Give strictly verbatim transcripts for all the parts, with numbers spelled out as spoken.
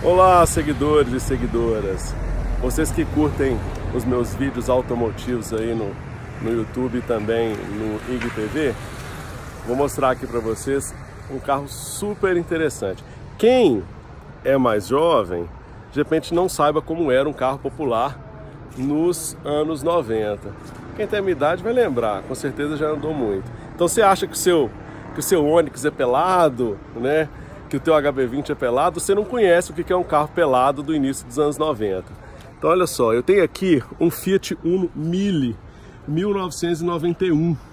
Olá, seguidores e seguidoras, vocês que curtem os meus vídeos automotivos aí no, no YouTube e também no I G T V, vou mostrar aqui para vocês um carro super interessante. Quem é mais jovem, de repente não saiba como era um carro popular nos anos noventa. Quem tem a minha idade vai lembrar, com certeza já andou muito. Então você acha que o seu, que o seu Onix é pelado, né? Que o teu H B vinte é pelado, você não conhece o que é um carro pelado do início dos anos noventa. Então olha só, eu tenho aqui um Fiat Uno Mille mil novecentos e noventa e um.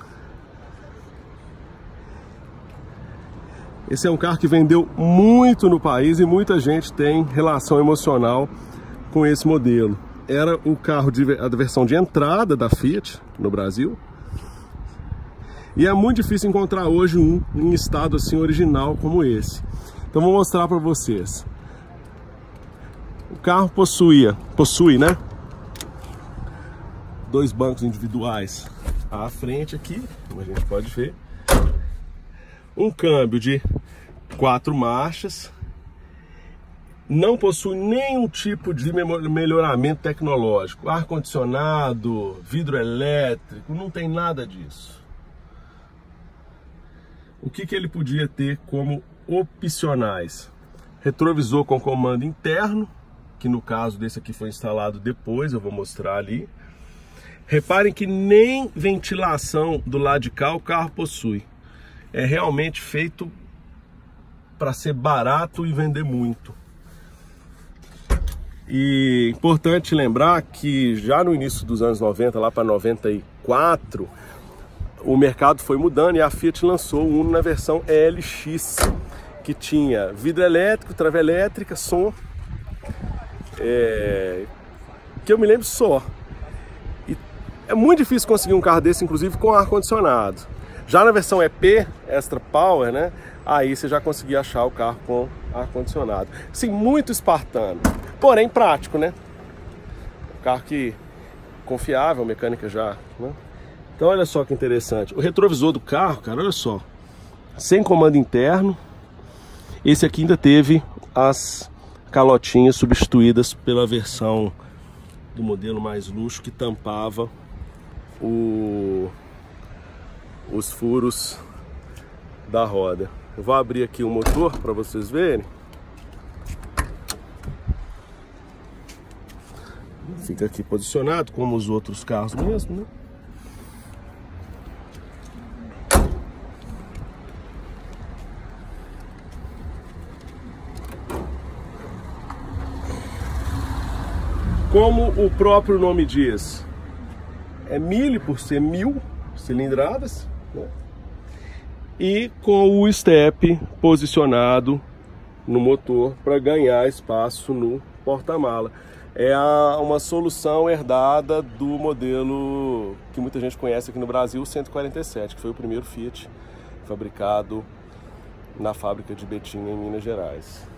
Esse é um carro que vendeu muito no país e muita gente tem relação emocional com esse modelo. Era o carro de, a versão de entrada da Fiat no Brasil. E é muito difícil encontrar hoje um em estado assim original como esse. Então vou mostrar para vocês. O carro possuía, possui, né? Dois bancos individuais à frente aqui, como a gente pode ver. Um câmbio de quatro marchas. Não possui nenhum tipo de melhoramento tecnológico. Ar-condicionado, vidro elétrico, não tem nada disso. O que que ele podia ter como opcionais? Retrovisor com comando interno, que no caso desse aqui foi instalado depois, eu vou mostrar ali. Reparem que nem ventilação do lado de cá o carro possui. É realmente feito para ser barato e vender muito. E importante lembrar que já no início dos anos noventa, lá para noventa e quatro, o mercado foi mudando e a Fiat lançou o Uno na versão L X, que tinha vidro elétrico, trava elétrica, som, é, que eu me lembro só. E é muito difícil conseguir um carro desse, inclusive com ar-condicionado. Já na versão E P, Extra Power, né, aí você já conseguia achar o carro com ar-condicionado. Sim, muito espartano, porém prático, né? Um carro que confiável, mecânica já, né? Então olha só que interessante, o retrovisor do carro, cara, olha só, sem comando interno. Esse aqui ainda teve as calotinhas substituídas pela versão do modelo mais luxo, que tampava o, os furos da roda. Eu vou abrir aqui o motor para vocês verem. Fica aqui posicionado como os outros carros mesmo, né? Como o próprio nome diz, é Mille por ser mil cilindradas, né? E com o step posicionado no motor para ganhar espaço no porta-mala. É a, uma solução herdada do modelo que muita gente conhece aqui no Brasil, o cento e quarenta e sete, que foi o primeiro Fiat fabricado na fábrica de Betim, em Minas Gerais.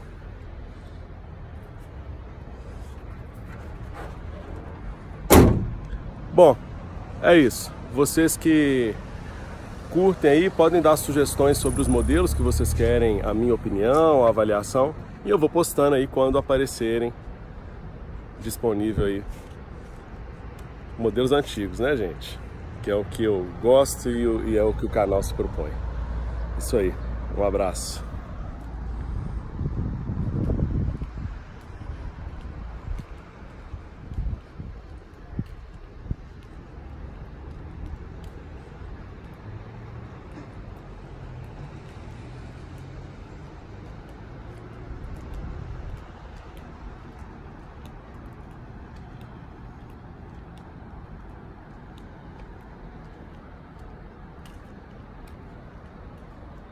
Bom, é isso. Vocês que curtem aí podem dar sugestões sobre os modelos que vocês querem, a minha opinião, a avaliação, e eu vou postando aí quando aparecerem disponível aí modelos antigos, né, gente? Que é o que eu gosto e é o que o canal se propõe. Isso aí. Um abraço.